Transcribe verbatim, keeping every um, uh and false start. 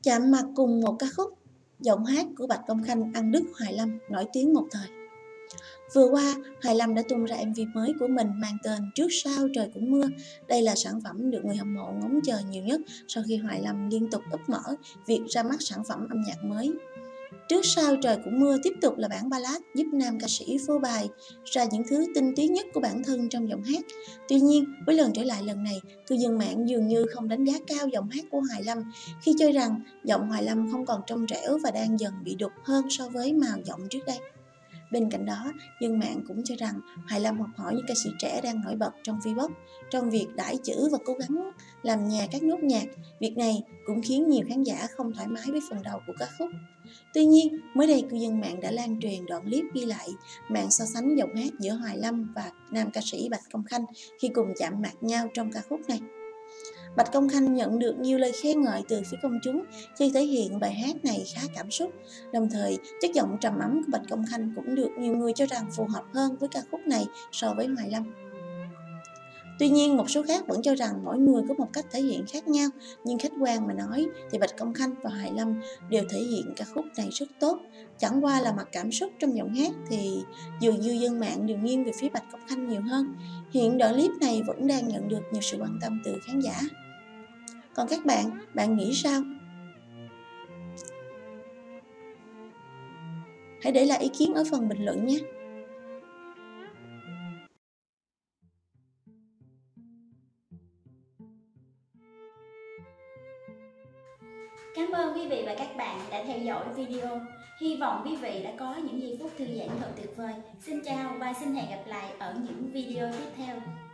Chạm mặt cùng một ca khúc, giọng hát của Bạch Công Khanh ăn đứt Hoài Lâm nổi tiếng một thời. Vừa qua, Hoài Lâm đã tung ra em vê mới của mình mang tên Trước Sao Trời Cũng Mưa. Đây là sản phẩm được người hâm mộ ngóng chờ nhiều nhất sau khi Hoài Lâm liên tục úp mở việc ra mắt sản phẩm âm nhạc mới. Trước Sao Trời Cũng Mưa tiếp tục là bản ballad giúp nam ca sĩ phô bày ra những thứ tinh túy nhất của bản thân trong giọng hát. Tuy nhiên, với lần trở lại lần này, cư dân mạng dường như không đánh giá cao giọng hát của Hoài Lâm khi cho rằng giọng Hoài Lâm không còn trong trẻo và đang dần bị đục hơn so với màu giọng trước đây. Bên cạnh đó, dân mạng cũng cho rằng Hoài Lâm học hỏi những ca sĩ trẻ đang nổi bật trong V-pop trong việc đãi chữ và cố gắng làm nhà các nốt nhạc. Việc này cũng khiến nhiều khán giả không thoải mái với phần đầu của ca khúc. Tuy nhiên, mới đây cư dân mạng đã lan truyền đoạn clip ghi lại màn so sánh giọng hát giữa Hoài Lâm và nam ca sĩ Bạch Công Khanh khi cùng chạm mặt nhau trong ca khúc này. Bạch Công Khanh nhận được nhiều lời khen ngợi từ phía công chúng khi thể hiện bài hát này khá cảm xúc. Đồng thời, chất giọng trầm ấm của Bạch Công Khanh cũng được nhiều người cho rằng phù hợp hơn với ca khúc này so với Hoài Lâm. Tuy nhiên, một số khác vẫn cho rằng mỗi người có một cách thể hiện khác nhau, nhưng khách quan mà nói thì Bạch Công Khanh và Hoài Lâm đều thể hiện ca khúc này rất tốt. Chẳng qua là mặt cảm xúc trong giọng hát thì dường như dân mạng đều nghiêng về phía Bạch Công Khanh nhiều hơn. Hiện đoạn clip này vẫn đang nhận được nhiều sự quan tâm từ khán giả. Còn các bạn, bạn nghĩ sao? Hãy để lại ý kiến ở phần bình luận nhé! Cảm ơn quý vị và các bạn đã theo dõi video. Hy vọng quý vị đã có những giây phút thư giãn thật tuyệt vời. Xin chào và xin hẹn gặp lại ở những video tiếp theo.